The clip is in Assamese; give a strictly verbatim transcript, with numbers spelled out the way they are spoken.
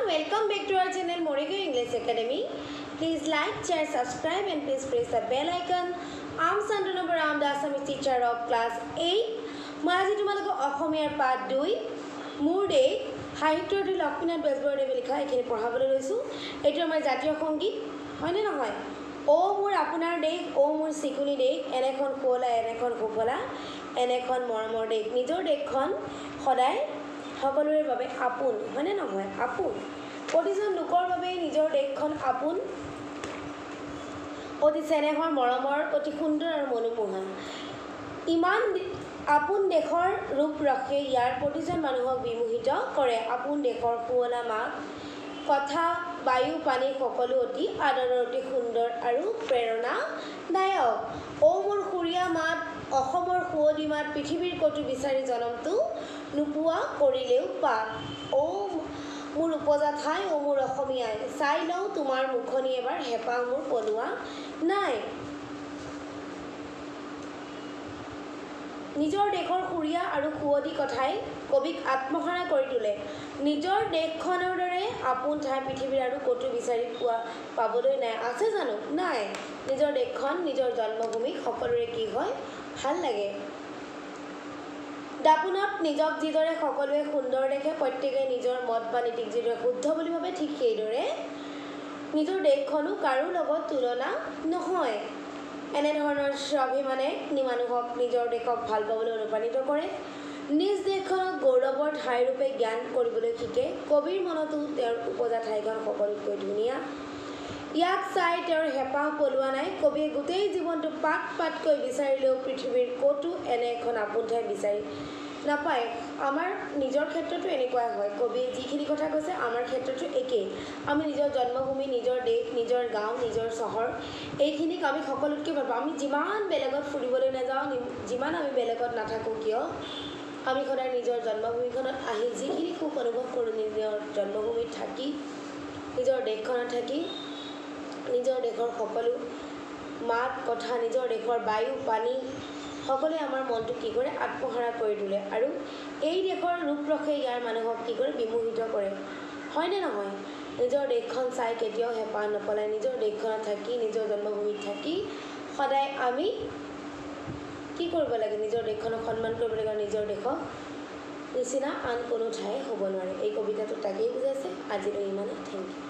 welcome back to our channel Morego English Academy. Please like, share, subscribe and please press the bell icon. I am Sandra Baram, the Assamese teacher of class eight. মই আজি তোমালোকক অসমীয়াৰ পাঠ দুই মোৰ দেশ সাহিত্যৰ লক্ষ্মীনাথ বেজবৰুৱাদেৱে লিখা এখিনি পঢ়াবলৈ লৈছো। এইটো আমাৰ জাতীয় সংগীত হয়নে নহয়? ও মোৰ আপোনাৰ দেশ, ও মোৰ চিকুনি দেশ, এনেখন শুৱলা এনেখন সুফলা, এনেখন মৰমৰ দেশ। নিজৰ দেশখন সদায় সকলোৰে বাবে আপোন হয়নে নহয়? আপোন প্ৰতিজন লোকৰ বাবে নিজৰ দেশখন আপোন, অতি চেনেহৰ মৰমৰ, অতি সুন্দৰ আৰু মনোমোহা। ইমান আপোন দেশৰ ৰূপ ৰখে ইয়াৰ প্ৰতিজন মানুহক বিমোহিত কৰে। আপোন দেশৰ শুৱলা মাত কথা বায়ু পানী সকলো অতি আদৰৰ, অতি সুন্দৰ আৰু প্ৰেৰণাদায়ক। ও মোৰ সুৰীয়া মাত, অসমৰ সুৱদী মাত, পৃথিৱীৰ ক'তো বিচাৰি জনমটো নোপোৱা কৰিলেও পাত। ও মোৰ উপজা ঠাই, ও মোৰ অসমীয়াই, চাই লওঁ তোমাৰ মুখনি এবাৰ, হেঁপাহ মোৰ পলোৱা নাই। নিজৰ দেশৰ সুৰীয়া আৰু সুৱদী কথাই কবিক আত্মহাৰা কৰি তোলে। নিজৰ দেশখনৰ দৰে আপোন ঠাই পৃথিৱীৰ আৰু ক'তো বিচাৰি পোৱা পাবলৈ নাই। আছে জানো? নাই। নিজৰ দেশখন, নিজৰ জন্মভূমিক সকলোৰে কি হয়? ভাল লাগে। দাপোনত নিজক যিদৰে সকলোৱে সুন্দৰ দেখে, প্ৰত্যেকে নিজৰ মত বা নীতিক যিদৰে শুদ্ধ বুলি ভাবে, ঠিক সেইদৰে নিজৰ দেশখনো কাৰো লগত তুলনা নহয়। এনেধৰণৰ স্বাভিমানে মানুহক নিজৰ দেশক ভাল পাবলৈ অনুপ্ৰাণিত কৰে। নিজ দেশখনক গৌৰৱৰ ঠাইৰূপে জ্ঞান কৰিবলৈ শিকে। কবিৰ মনতো তেওঁৰ উপজা ঠাইখন সকলোতকৈ ধুনীয়া। ইয়াক চাই তেওঁৰ হেঁপাহ পলোৱা নাই। কবিয়ে গোটেই জীৱনটো পাত পাতকৈ বিচাৰিলেও পৃথিৱীৰ ক'তো এনে এখন আপোন ঠাই বিচাৰি নাপায়। আমাৰ নিজৰ ক্ষেত্ৰতো এনেকুৱাই হয়। কবিয়ে যিখিনি কথা কৈছে আমাৰ ক্ষেত্ৰতো একেই। আমি নিজৰ জন্মভূমি, নিজৰ দেশ, নিজৰ গাঁও, নিজৰ চহৰ, এইখিনিক আমি সকলোতকৈ ভাল পাওঁ। আমি যিমান বেলেগত ফুৰিবলৈ নাযাওঁ, যিমান আমি বেলেগত নাথাকোঁ কিয়, আমি সদায় নিজৰ জন্মভূমিখনত আহি যিখিনি সুখ অনুভৱ কৰোঁ, নিজৰ জন্মভূমিত থাকি, নিজৰ দেশখনত থাকি, নিজৰ দেশৰ সকলো মাত কথা, নিজৰ দেশৰ বায়ু পানী সকলোৱে আমাৰ মনটো কি কৰে? আত্মহাৰা কৰি তোলে। আৰু এই দেশৰ ৰূপৰসে ইয়াৰ মানুহক কি কৰে? বিমোহিত কৰে। হয়নে নহয়? নিজৰ দেশখন চাই কেতিয়াও হেঁপাহ নপলায়। নিজৰ দেশখনত থাকি, নিজৰ জন্মভূমিত থাকি সদায় আমি কি কৰিব লাগে? নিজৰ দেশখনক সন্মান কৰিব লাগে। নিজৰ দেশক নিচিনা আন কোনো ঠাই হ'ব নোৱাৰে। এই কবিতাটো তাকেই বুজাইছে। আজিলৈ ইমানে। Thank U.